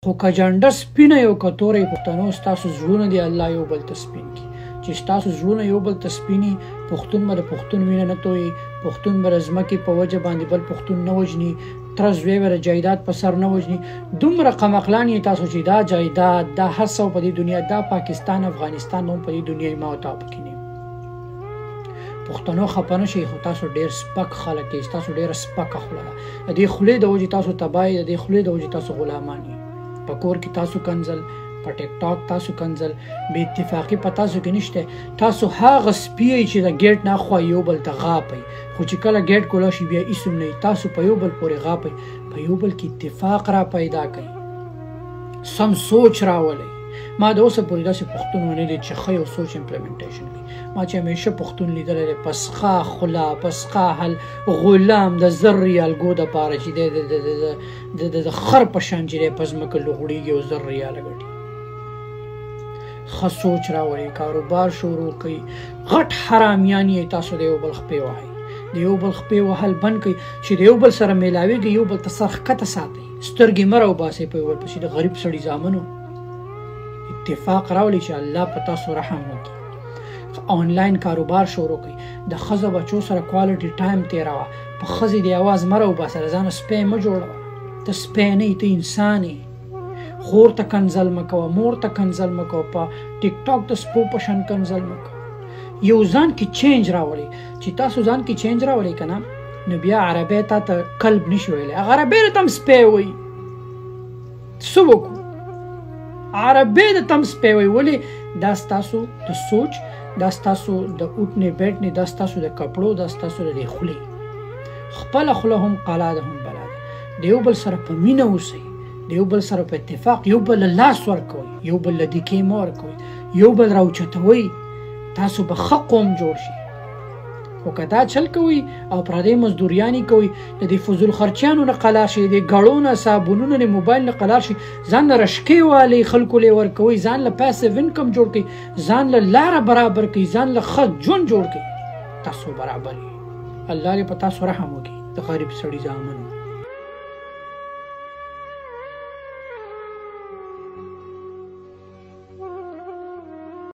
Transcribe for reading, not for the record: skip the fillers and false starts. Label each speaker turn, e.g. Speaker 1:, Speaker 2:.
Speaker 1: خو که جنډه سپینه یو که توره پښتنو ستاسو زړونه دي الله یو بل ته سپین کړي چې ستاسو زړونه یو بل ته سپیني پښتون به د پښتون وینه نه تویي پښتون به د ځمکې په وجه باندې بل پښتون نه وژني تره زوی به د جایداد په سر نه وژني دومره قمقلان یې تاسو چې دا جایداد دا هر څه په دې دنیا دا پاکستان افغانستان هم په دې دنیا ما او تا پکې نه پښتنو خفه نه شئ خو تاسو ډېر سپک خلک یې ستاسو ډېره سپکه خوله ده د دې خولې د وجې تاسو تباه یې د دې خولې د وجې تاسو غلامان یې په کور کې تاسو کنځل په ټیک ټاک تاسو کنځل بې اتفاقي په تاسو کې نشته تاسو هغه سپی چې د ګیټ نه خوا یو بل ته غاپئ خو چې کله ګیټ کولا شي بیا هېڅ هم نه تاسو په یو بل پورې غاپئ په یو بل کې اتفاق را پیدا کوئ سم سوچ راولئ ما د اوسه پورې داسې پښتون ونه لید چې ښه یو سوچ امپلیمنټیشن کوي ما چې همیشه پښتون لیدلی دی پسخا خوله پسخا حل غلام د زر ریالګو دپاره چې دی د خر په شان چې دی په ځمکه لغړېږي او زر ریاله ګټي ښه سوچ راولئ کاروبار شروع کوئ غټ حرامیان یې تاسو د یو بل خپې وهئ د یو بل خپې وهل بند کړئ چې د یو بل سره میلاوېږي یو بل ته سر ښکته ساتئ سترګې مه راوباسئ په یو بل پسې د غریب سړي زامنو اتفاق راولئ چې الله په تاسو رحم وکړي آنلاین کاروبار شروع کړئ د ښځو بچو سره کوالټي ټایم تېروه په ښځې د اواز مه راوباسه د ځانه سپی مه جوړوه ته سپی نه یې ته انسان یې خور ته کنځل مه کوه مور ته کنځل مه کوه په ټیک ټاک د سپو په شان کنځل مه کوه یو ځان کې چینج راولئ چې تاسو ځان کې چینج راولئ که نه نو بیا عربی تا ته کلب نشي ویلی هغه عربی د تم سپی وایي څه وکړو عربی د تم سپی وایي ولې دا ستاسو د سوچ دا ستاسو د اوټنې بیټنې دا ستاسو د کپړو دا ستاسو د دې خولې خپله خوله هم قلا ده هم بلا ده د یو بل سره په مینه اوسئ د یو بل سره په اتفاق یو بل له لاس ورکوئ یو بل له دیکې مه ورکوئ یو بل راوچتوئ تاسو به ښه قوم جوړ شي خو که دا چل کوئ او پردۍ مزدوریانې کوئ د دې فضول خرچیانو نه قلار شي د ګړو نه صابونونو نه موبایل نه قلار شي ځان له رشکې والئ خلکو له یې ورکوئ ځان له پیسیو انکم جوړ کړئ ځان له لاره برابر کړئ ځان له ښه ژوند جوړ کړئ تاسو برابر یې الله دې په تاسو رحم وکړي د غریب سړي زامنو